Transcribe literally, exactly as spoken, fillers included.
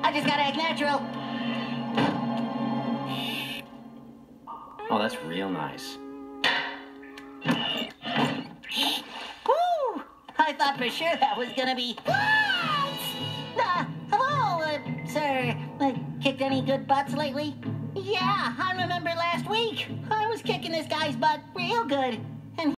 I just gotta act natural. Oh, that's real nice. Woo! I thought for sure that was gonna be... What? Uh, hello, uh, sir. Uh, kicked any good butts lately? Yeah, I remember last week. I was kicking this guy's butt real good.